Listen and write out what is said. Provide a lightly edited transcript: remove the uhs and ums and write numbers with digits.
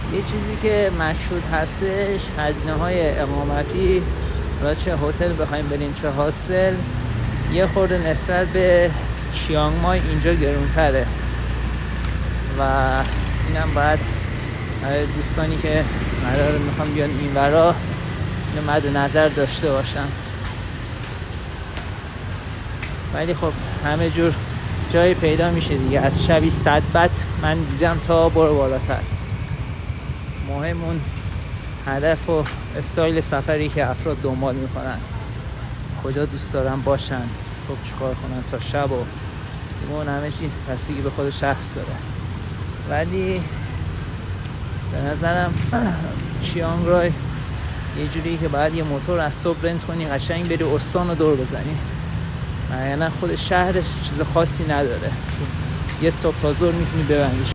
یه چیزی که مشهود هستش هزینه‌های اقامتی، حالا چه هتل بخوایم بریم چه هاستل، یه خورده نسبت به چیانگ مای اینجا گرونتره و اینم باید دوستانی که قرار میخوام بیان اینورا اینو مد نظر داشته باشم. ولی خب همه جور جای پیدا میشه دیگه، از شبی 100 بت من دیدم تا برو بالاتر. مهم اون هدف و استایل سفری که افراد دنبال میکنن، کجا دوست دارن باشن، صبح چیکار کنن تا شب و اون همه چی بستگی به خود شخص داره. ولی به نظرم چیانگ رای یه جوری که باید یه موتور از صبح رنت کنی قشنگ بری استان رو دور بزنی، یعنی خود شهرش چیز خاصی نداره، یه صبح تا ظهر میتونی ببندیش.